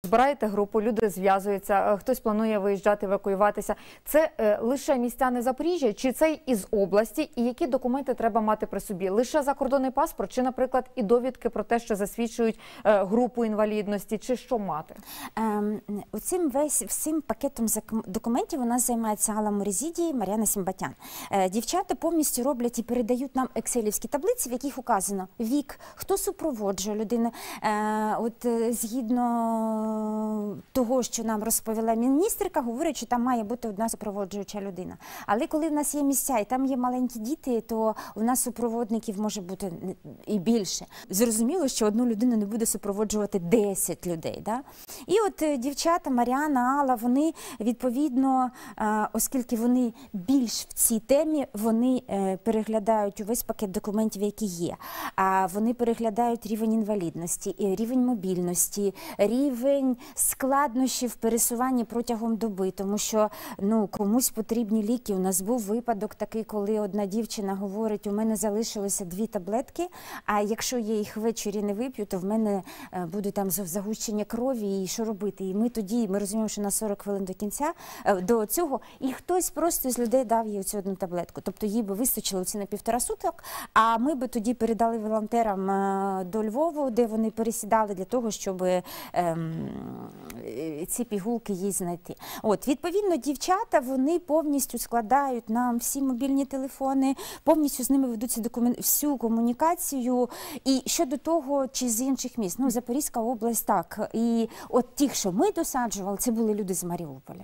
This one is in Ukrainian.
збираєте групу, люди зв'язуються, хтось планує виїжджати, евакуюватися. Це лише містяни Запоріжжя, чи це із області? І які документи треба мати при собі? Лише закордонний паспорт, чи, наприклад, і довідки про те, що засвідчують групу інвалідності, чи що мати? Всім пакетом документів у нас займається Алла Морізіді і Мар'яна Сімбатян. Дівчата повністю роблять і передають нам екселівські таблиці, в яких указано вік, хто супроводжує людину. Згідно того, що нам розповіла міністерка, говорить, що там має бути одна супроводжуюча людина. Але коли в нас є місця і там є маленькі діти, то у нас супроводників може бути і більше. Зрозуміло, що одну людину не буде супроводжувати 10 людей. Да? І от дівчата, Мар'яна, Алла, вони відповідно, оскільки вони більш в цій темі, вони переглядають увесь пакет документів, які є. Вони переглядають рівень інвалідності, рівень мобільності, рівень складнощів в пересуванні протягом доби, тому що комусь потрібні ліки. У нас був випадок такий, коли одна дівчина говорить, у мене залишилося 2 таблетки, а якщо я їх ввечері не вип'ю, то в мене буде там загущення крові, і що робити? І ми розуміємо, що на 40 хвилин до кінця, до цього, і хтось просто з людей дав їй оцю одну таблетку. Тобто їй би вистачило ці на 1,5 суток, а ми би тоді передали волонтерам до Львову, де вони пересідали для того, щоб ці пігулки їй знайти. Відповідно, дівчата, вони повністю складають нам всі мобільні телефони, повністю з ними ведуться всю комунікацію. І щодо того, чи з інших міст, Запорізька область так. І от тих, що ми досаджували, це були люди з Маріуполя.